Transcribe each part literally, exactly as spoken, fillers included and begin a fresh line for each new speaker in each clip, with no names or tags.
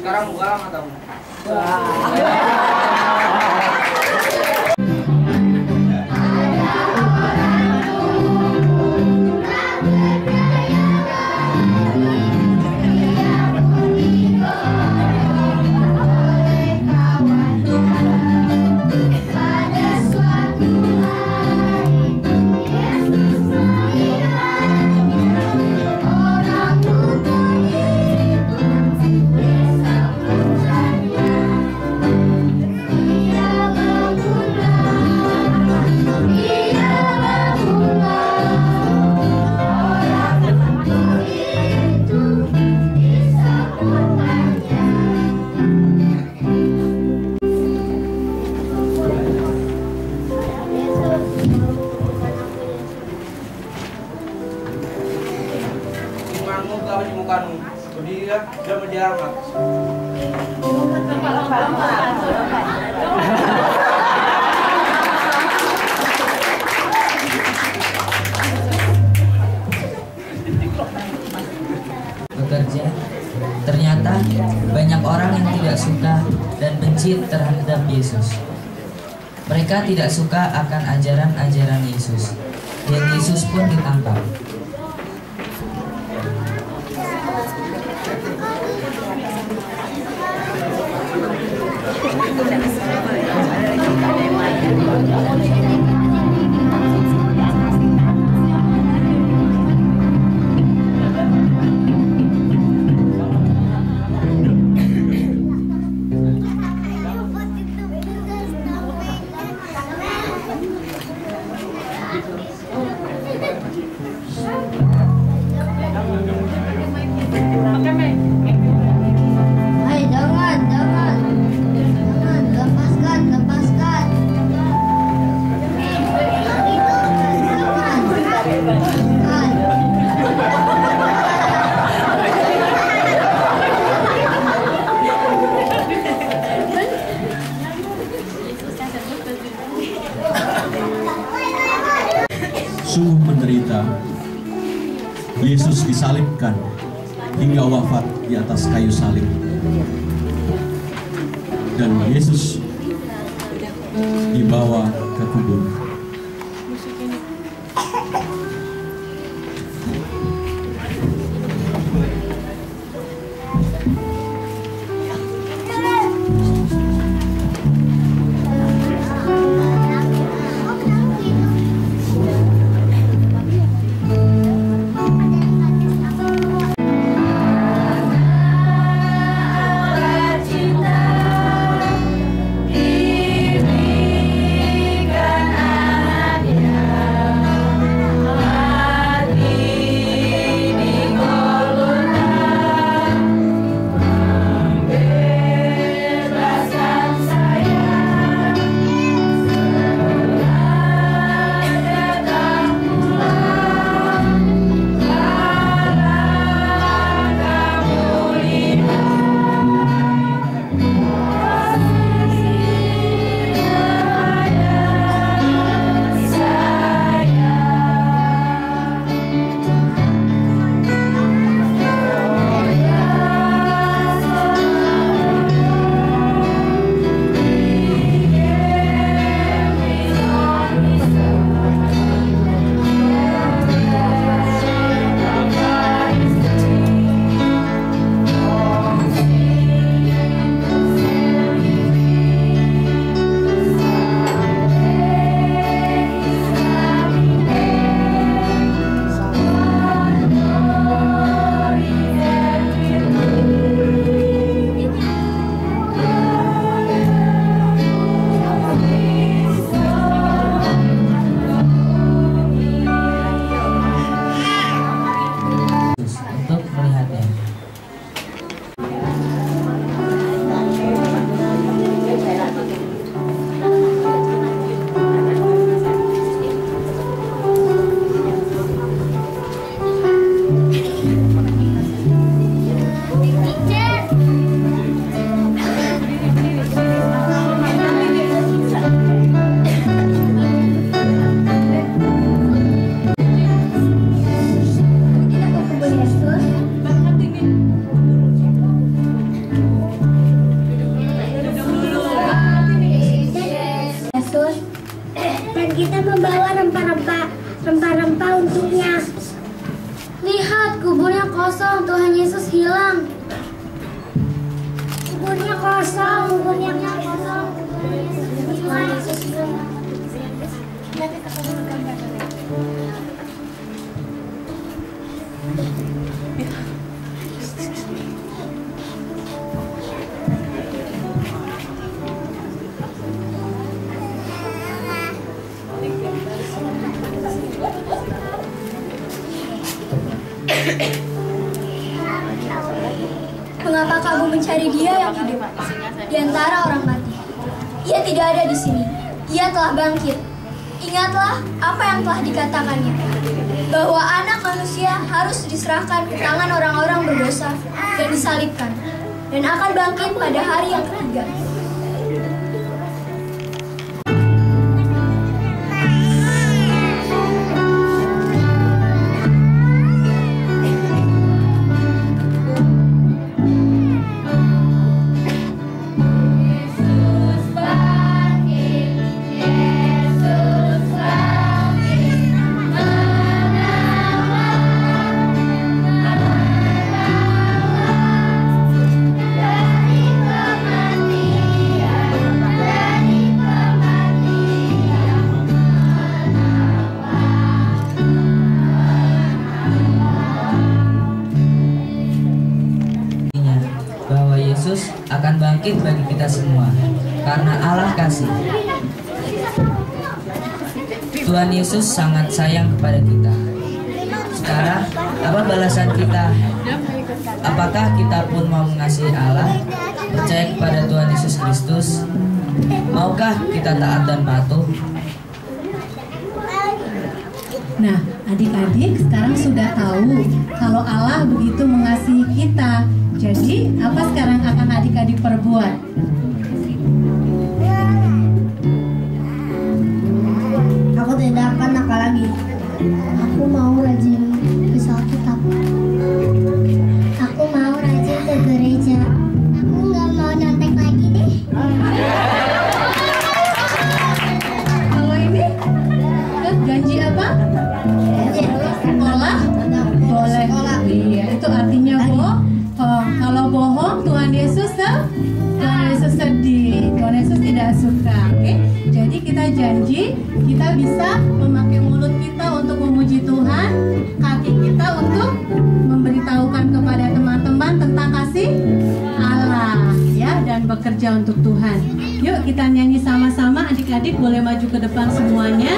Sekarang buka matamu. Berdirilah dan berjalan.
Bekerja, ternyata banyak orang yang tidak suka dan benci terhadap Yesus. Mereka tidak suka akan ajaran-ajaran Yesus, dan Yesus pun ditangkap.
Sungguh menderita, Yesus disalibkan hingga wafat di atas kayu salib. Dan Yesus dibawa ke kubur.
Diberikan kosong, Tuhan Yesus hilang. Kuburnya kosong, kuburnya kosong, Tuhan Yesus hilang.
Mengapa kamu mencari Dia yang hidup di antara orang mati? Ia tidak ada di sini. Ia telah bangkit. Ingatlah apa yang telah dikatakannya, bahwa anak manusia harus diserahkan ke tangan orang-orang berdosa dan disalibkan, dan akan bangkit pada hari yang ketiga.
Yesus akan bangkit bagi kita semua karena Allah kasih. Tuhan Yesus sangat sayang kepada kita. Sekarang, apa balasan kita? Apakah kita pun mau mengasihi Allah, percaya kepada Tuhan Yesus Kristus? Maukah kita taat dan patuh?
Nah, adik-adik sekarang sudah tahu kalau Allah begitu mengasihi kita. Jadi, apa sekarang akan adik-adik perbuat?
Aku tidak akan nakal lagi. Aku mau rajin ke Alkitab. Aku mau rajin ke gereja. Aku nggak mau nyontek lagi deh.
Kalau ini, janji apa? Sekolah? Boleh. Iya, itu artinya bohong. Kalau bohong, Tuhan Yesus Tuhan Yesus sedih. Tuhan Yesus tidak suka. Oke? Jadi kita janji kita bisa memakai mulut kita untuk memuji Tuhan, kaki kita untuk memberitahukan kepada teman-teman tentang kasih Allah, ya, dan bekerja untuk Tuhan. Yuk kita nyanyi sama-sama. Adik-adik boleh maju ke depan semuanya.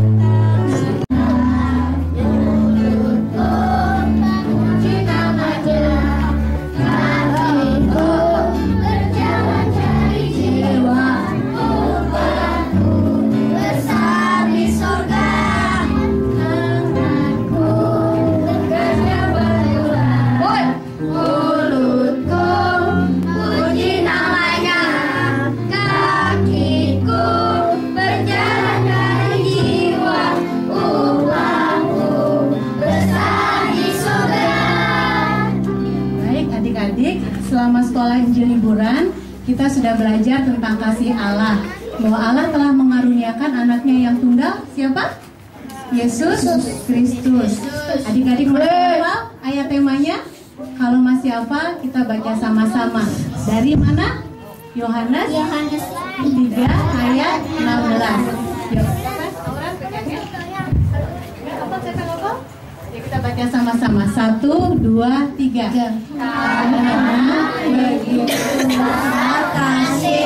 Selama sekolah Injil liburan, kita sudah belajar tentang kasih Allah, bahwa Allah telah mengaruniakan anaknya yang tunggal. Siapa? Yesus Kristus. Adik-adik boleh hafal ayat temanya? Kalau masih hafal, kita baca sama-sama. Dari mana? Yohanes tiga ayat enam belas. Yuk. Kita baca sama-sama. Satu, dua, tiga. Karena begitu besar kasih